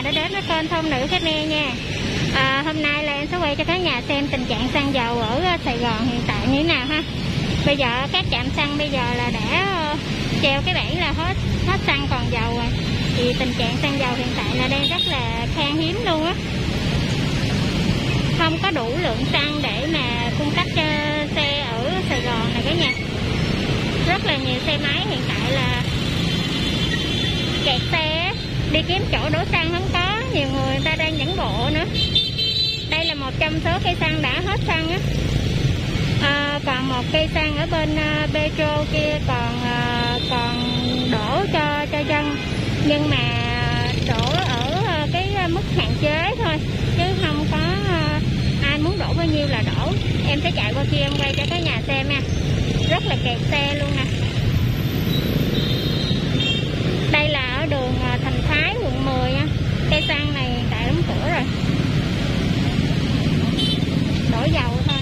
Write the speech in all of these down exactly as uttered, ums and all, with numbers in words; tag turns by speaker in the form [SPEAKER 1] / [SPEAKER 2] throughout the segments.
[SPEAKER 1] đã đến với kênh Thôn Nữ Khmer nha. À, hôm nay là em sẽ quay cho cả nhà xem tình trạng xăng dầu ở Sài Gòn hiện tại như thế nào ha. Bây giờ các trạm xăng bây giờ là đã uh, treo cái bảng là hết hết xăng còn dầu rồi. Thì tình trạng xăng dầu hiện tại là đang rất là khan hiếm luôn á. Không có đủ lượng xăng để mà cung cấp cho xe ở Sài Gòn này cả nhà. Rất là nhiều xe máy hiện tại là kẹt xe, đi kiếm chỗ đổ xăng không có, nhiều người, người ta đang dẫn bộ nữa. Đây là một trong số cây xăng đã hết xăng á. À, còn một cây xăng ở bên uh, Petro kia còn uh, còn đổ cho cho dân, nhưng mà đổ ở uh, cái mức hạn chế thôi, chứ không có uh, ai muốn đổ bao nhiêu là đổ. Em sẽ chạy qua kia em quay cho cả nhà xem nha. Rất là kẹt xe luôn nè. Đây là ở đường uh, Thành Thái quận mười nha. Cây xăng này hiện tại đóng cửa rồi, đổ dầu thôi.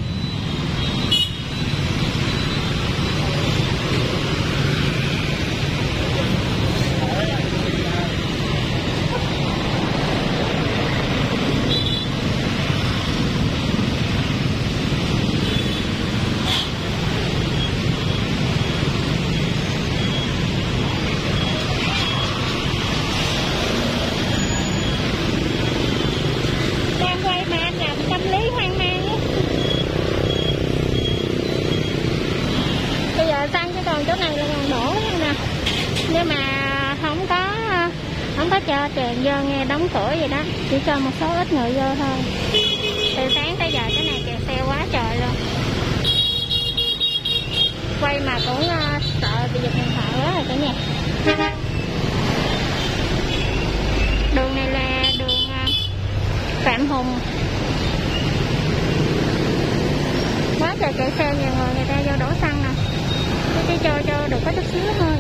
[SPEAKER 1] Xăng chứ còn chỗ này là còn đổ nè, nhưng mà không có không có cho tràn vô, nghe đóng cửa vậy đó, chỉ cho một số ít người vô thôi. Từ sáng tới giờ cái này kẹt xe quá trời luôn, quay mà cũng uh, sợ bị giật điện thoại quá rồi cả nhà. Đường này là đường uh, Phạm Hùng, quá trời kẹt xe, nhiều người người ta vô đổ xăng nè, chỉ cho cho được có chút xíu thôi.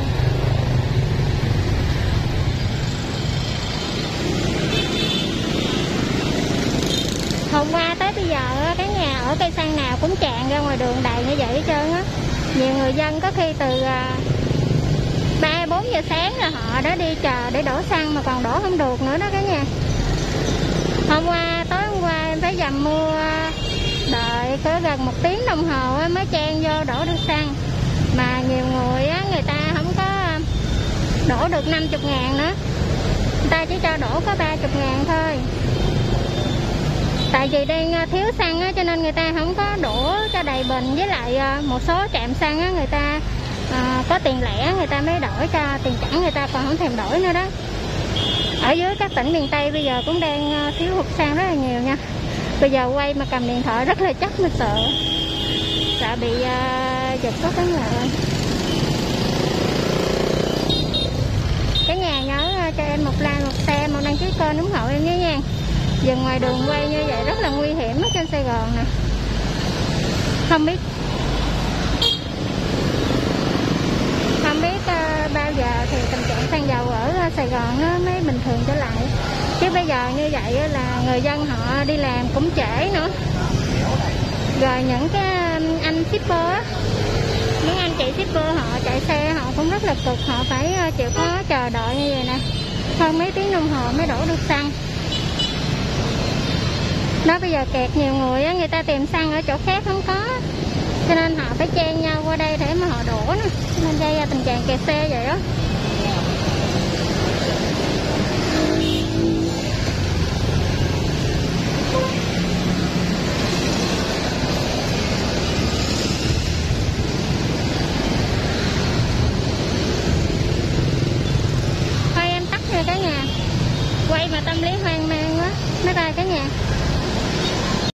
[SPEAKER 1] Hôm qua tới bây giờ cái nhà ở cây xăng nào cũng tràn ra ngoài đường đầy như vậy hết trơn á. Nhiều người dân có khi từ ba bốn giờ sáng là họ đã đi chờ để đổ xăng mà còn đổ không được nữa đó cả nhà. Hôm qua tối hôm qua em phải dầm mua, đợi có gần một tiếng đồng hồ mới chen vô đổ được xăng. Mà nhiều người á, người ta không có đổ được năm mươi ngàn nữa, người ta chỉ cho đổ có ba mươi ngàn thôi. Tại vì đang thiếu xăng á, cho nên người ta không có đổ cho đầy bình. Với lại một số trạm xăng á, người ta à, có tiền lẻ người ta mới đổi, cho tiền chẵn người ta còn không thèm đổi nữa đó. Ở dưới các tỉnh miền Tây bây giờ cũng đang thiếu hụt xăng rất là nhiều nha. Bây giờ quay mà cầm điện thoại rất là chắc, mà sợ sợ bị uh, giật có cái ngựa. Cả nhà nhớ uh, cho em một like, một share, một đăng ký kênh ủng hộ em nhé nha. Dừng ngoài đường quay như vậy rất là nguy hiểm ở trên Sài Gòn nè. Không biết Không biết uh, bao giờ thì tình trạng xăng dầu ở uh, Sài Gòn nó mới bình thường trở lại. Chứ bây giờ như vậy uh, là người dân họ đi làm cũng trễ nữa. Rồi những cái anh shipper á, những anh chị shipper họ chạy xe họ cũng rất là cực, họ phải chịu khó chờ đợi như vậy nè, hơn mấy tiếng đồng hồ mới đổ được xăng. Đó, bây giờ kẹt nhiều người á, người ta tìm xăng ở chỗ khác không có, cho nên họ phải chen nhau qua đây để mà họ đổ nè, cho nên gây ra tình trạng kẹt xe vậy đó. Cả nhà quay mà tâm lý hoang mang quá, bye bye cả nhà.